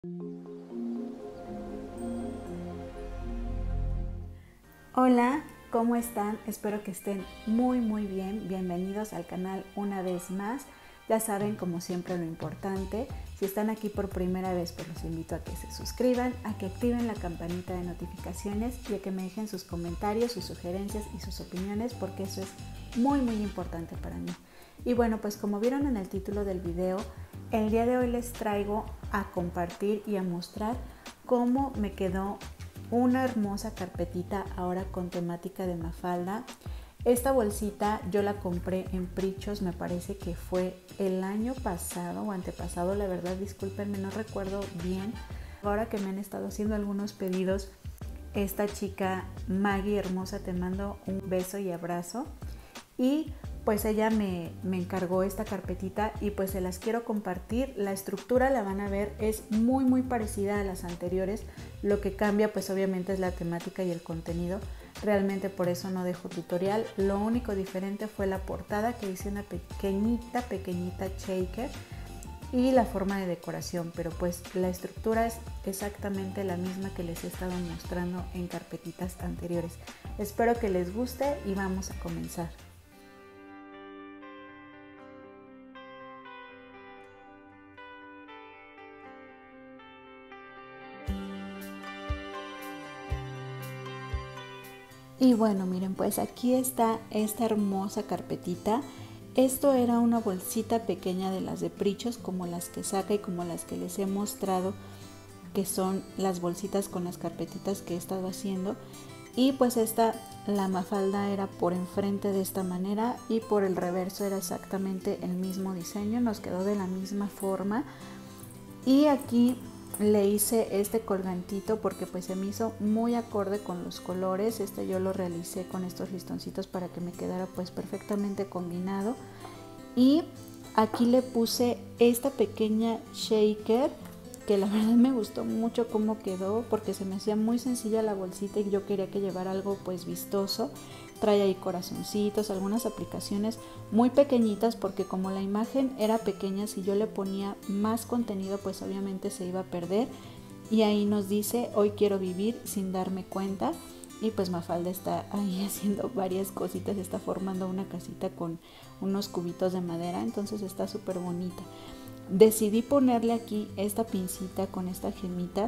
Hola, ¿cómo están? Espero que estén muy bien. Bienvenidos al canal una vez más. Ya saben, como siempre, lo importante. Si están aquí por primera vez, pues los invito a que se suscriban, a que activen la campanita de notificaciones y a que me dejen sus comentarios, sus sugerencias y sus opiniones, porque eso es muy importante para mí. Y bueno, pues como vieron en el título del video, el día de hoy les traigo a compartir y a mostrar cómo me quedó una hermosa carpetita ahora con temática de Mafalda. Esta bolsita yo la compré en Prichos, me parece que fue el año pasado o antepasado, la verdad discúlpenme, no recuerdo bien. Ahora que me han estado haciendo algunos pedidos, esta chica Maggie hermosa, te mando un beso y abrazo. Y pues ella me encargó esta carpetita y pues se las quiero compartir. La estructura, la van a ver, es muy parecida a las anteriores. Lo que cambia pues obviamente es la temática y el contenido. Realmente por eso no dejo tutorial. Lo único diferente fue la portada, que hice una pequeñita shaker, y la forma de decoración, pero pues la estructura es exactamente la misma que les he estado mostrando en carpetitas anteriores. Espero que les guste y vamos a comenzar. Y bueno, miren, pues aquí está esta hermosa carpetita. Esto era una bolsita pequeña de las de Prichos, como las que saca y como las que les he mostrado, que son las bolsitas con las carpetitas que he estado haciendo. Y pues esta, la Mafalda, era por enfrente de esta manera y por el reverso era exactamente el mismo diseño, nos quedó de la misma forma. Y aquí le hice este colgantito porque pues se me hizo muy acorde con los colores. Este yo lo realicé con estos listoncitos para que me quedara pues perfectamente combinado. Y aquí le puse esta pequeña shaker, que la verdad me gustó mucho cómo quedó, porque se me hacía muy sencilla la bolsita y yo quería que llevara algo pues vistoso. Trae ahí corazoncitos, algunas aplicaciones muy pequeñitas, porque como la imagen era pequeña, si yo le ponía más contenido pues obviamente se iba a perder. Y ahí nos dice: hoy quiero vivir sin darme cuenta. Y pues Mafalda está ahí haciendo varias cositas, está formando una casita con unos cubitos de madera, entonces está súper bonita. Decidí ponerle aquí esta pincita con esta gemita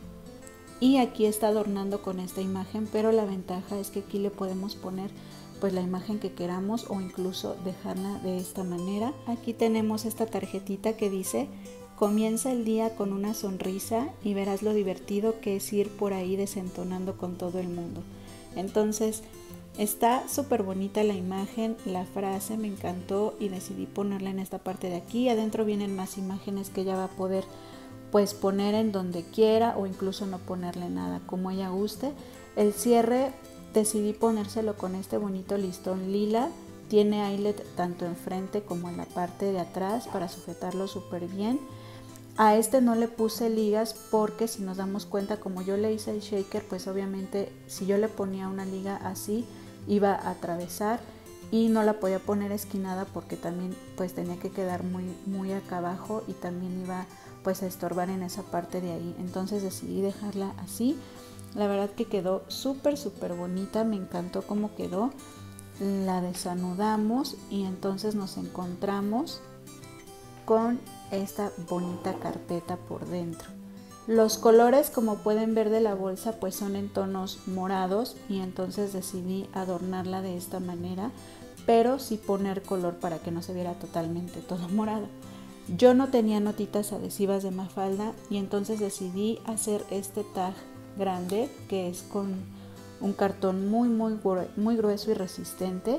y aquí está adornando con esta imagen, pero la ventaja es que aquí le podemos poner pues la imagen que queramos o incluso dejarla de esta manera. Aquí tenemos esta tarjetita que dice: comienza el día con una sonrisa y verás lo divertido que es ir por ahí desentonando con todo el mundo. Entonces está súper bonita la imagen, la frase me encantó y decidí ponerla en esta parte de aquí. Adentro vienen más imágenes que ella va a poder pues poner en donde quiera o incluso no ponerle nada, como ella guste. El cierre decidí ponérselo con este bonito listón lila. Tiene eyelet tanto enfrente como en la parte de atrás para sujetarlo súper bien. A este no le puse ligas porque, si nos damos cuenta, como yo le hice el shaker, pues obviamente si yo le ponía una liga así iba a atravesar y no la podía poner esquinada porque también pues tenía que quedar muy acá abajo y también iba pues a estorbar en esa parte de ahí. Entonces decidí dejarla así. La verdad que quedó súper bonita, me encantó cómo quedó. La desanudamos y entonces nos encontramos con esta bonita carpeta por dentro. Los colores, como pueden ver, de la bolsa pues son en tonos morados y entonces decidí adornarla de esta manera, pero sí poner color para que no se viera totalmente todo morado. Yo no tenía notitas adhesivas de Mafalda y entonces decidí hacer este tag grande, que es con un cartón muy grueso y resistente,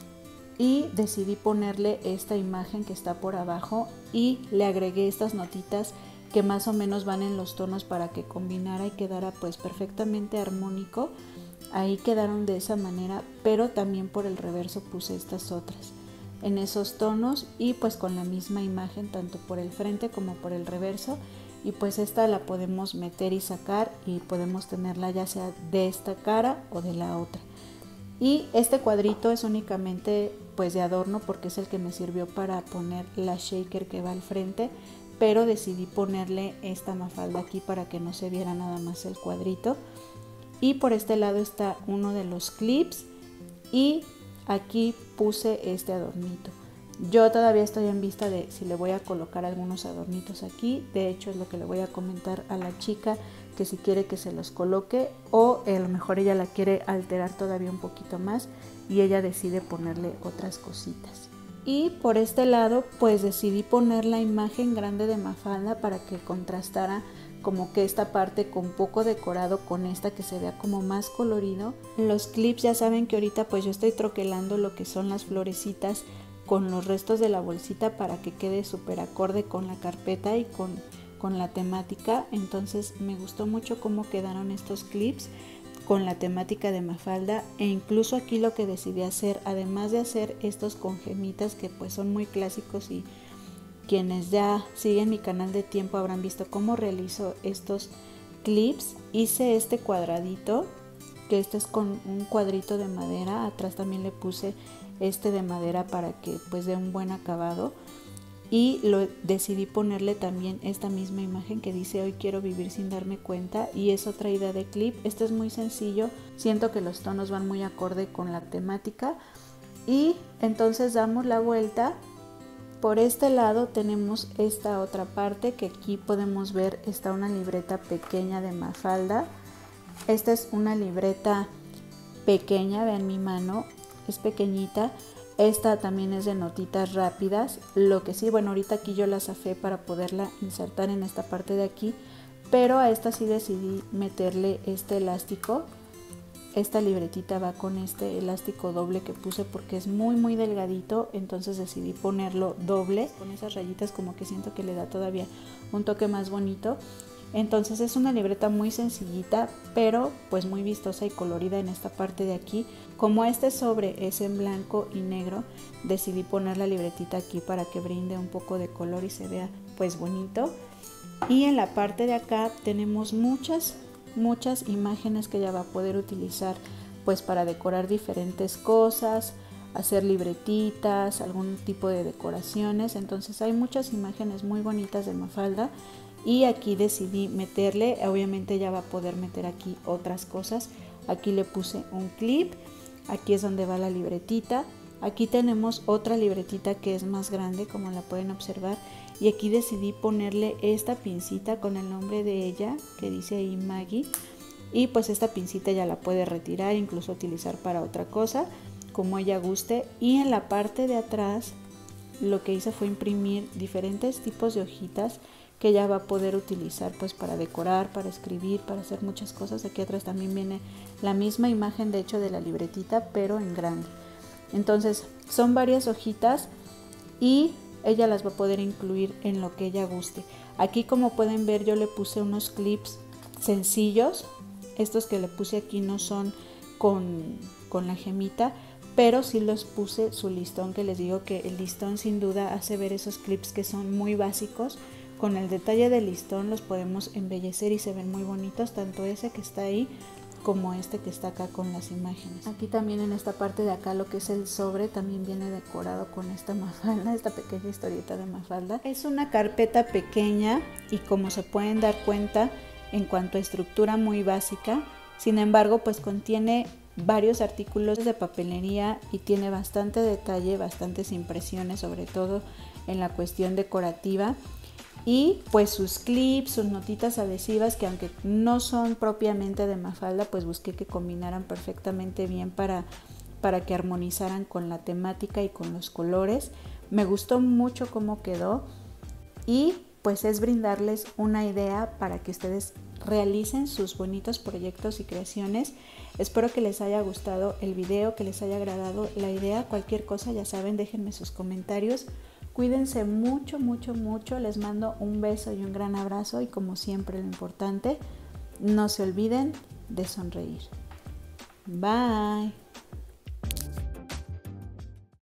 y decidí ponerle esta imagen que está por abajo y le agregué estas notitas que más o menos van en los tonos para que combinara y quedara pues perfectamente armónico. Ahí quedaron de esa manera, pero también por el reverso puse estas otras en esos tonos y pues con la misma imagen tanto por el frente como por el reverso. Y pues esta la podemos meter y sacar y podemos tenerla ya sea de esta cara o de la otra. Y este cuadrito es únicamente pues de adorno porque es el que me sirvió para poner la shaker que va al frente, pero decidí ponerle esta mafalda aquí para que no se viera nada más el cuadrito. Y por este lado está uno de los clips y aquí puse este adornito. Yo todavía estoy en vista de si le voy a colocar algunos adornitos aquí. De hecho es lo que le voy a comentar a la chica, que si quiere que se los coloque o a lo mejor ella la quiere alterar todavía un poquito más y ella decide ponerle otras cositas. Y por este lado pues decidí poner la imagen grande de Mafalda para que contrastara como que esta parte con poco decorado con esta que se vea como más colorido. Los clips ya saben que ahorita pues yo estoy troquelando lo que son las florecitas con los restos de la bolsita para que quede súper acorde con la carpeta y con la temática. Entonces me gustó mucho cómo quedaron estos clips con la temática de Mafalda, e incluso aquí lo que decidí hacer, además de hacer estos con gemitas que pues son muy clásicos y quienes ya siguen mi canal de tiempo habrán visto cómo realizo estos clips, hice este cuadradito, que este es con un cuadrito de madera, atrás también le puse este de madera para que pues dé un buen acabado, y decidí ponerle también esta misma imagen que dice hoy quiero vivir sin darme cuenta, y es otra idea de clip. Este es muy sencillo, siento que los tonos van muy acorde con la temática, y entonces damos la vuelta. Por este lado tenemos esta otra parte que aquí podemos ver, está una libreta pequeña de Mafalda. Esta es una libreta pequeña, vean mi mano, es pequeñita. Esta también es de notitas rápidas, lo que sí, bueno, ahorita aquí yo la zafé para poderla insertar en esta parte de aquí, pero a esta sí decidí meterle este elástico. Esta libretita va con este elástico doble que puse porque es muy delgadito, entonces decidí ponerlo doble, con esas rayitas como que siento que le da todavía un toque más bonito. Entonces es una libreta muy sencillita, pero pues muy vistosa y colorida en esta parte de aquí. Como este sobre es en blanco y negro, decidí poner la libretita aquí para que brinde un poco de color y se vea pues bonito. Y en la parte de acá tenemos muchas imágenes que ella va a poder utilizar pues para decorar diferentes cosas, hacer libretitas, algún tipo de decoraciones. Entonces hay muchas imágenes muy bonitas de Mafalda. Y aquí decidí meterle, obviamente ella va a poder meter aquí otras cosas. Aquí le puse un clip, aquí es donde va la libretita. Aquí tenemos otra libretita que es más grande, como la pueden observar. Y aquí decidí ponerle esta pincita con el nombre de ella, que dice ahí Maggie. Y pues esta pincita ya la puede retirar, incluso utilizar para otra cosa, como ella guste. Y en la parte de atrás lo que hice fue imprimir diferentes tipos de hojitas que ella va a poder utilizar pues para decorar, para escribir, para hacer muchas cosas. Aquí atrás también viene la misma imagen de hecho de la libretita, pero en grande. Entonces son varias hojitas y ella las va a poder incluir en lo que ella guste. Aquí como pueden ver yo le puse unos clips sencillos. Estos que le puse aquí no son con la gemita, pero sí los puse su listón, que les digo que el listón sin duda hace ver esos clips que son muy básicos. Con el detalle del listón los podemos embellecer y se ven muy bonitos, tanto ese que está ahí como este que está acá con las imágenes. Aquí también en esta parte de acá lo que es el sobre también viene decorado con esta Mafalda, esta pequeña historieta de Mafalda. Es una carpeta pequeña y como se pueden dar cuenta en cuanto a estructura muy básica, sin embargo pues contiene varios artículos de papelería y tiene bastante detalle, bastantes impresiones, sobre todo en la cuestión decorativa. Y pues sus clips, sus notitas adhesivas que aunque no son propiamente de Mafalda, pues busqué que combinaran perfectamente bien para que armonizaran con la temática y con los colores. Me gustó mucho cómo quedó y pues es brindarles una idea para que ustedes realicen sus bonitos proyectos y creaciones. Espero que les haya gustado el video, que les haya agradado la idea. Cualquier cosa ya saben, déjenme sus comentarios. Cuídense mucho, les mando un beso y un gran abrazo y como siempre lo importante, no se olviden de sonreír. Bye.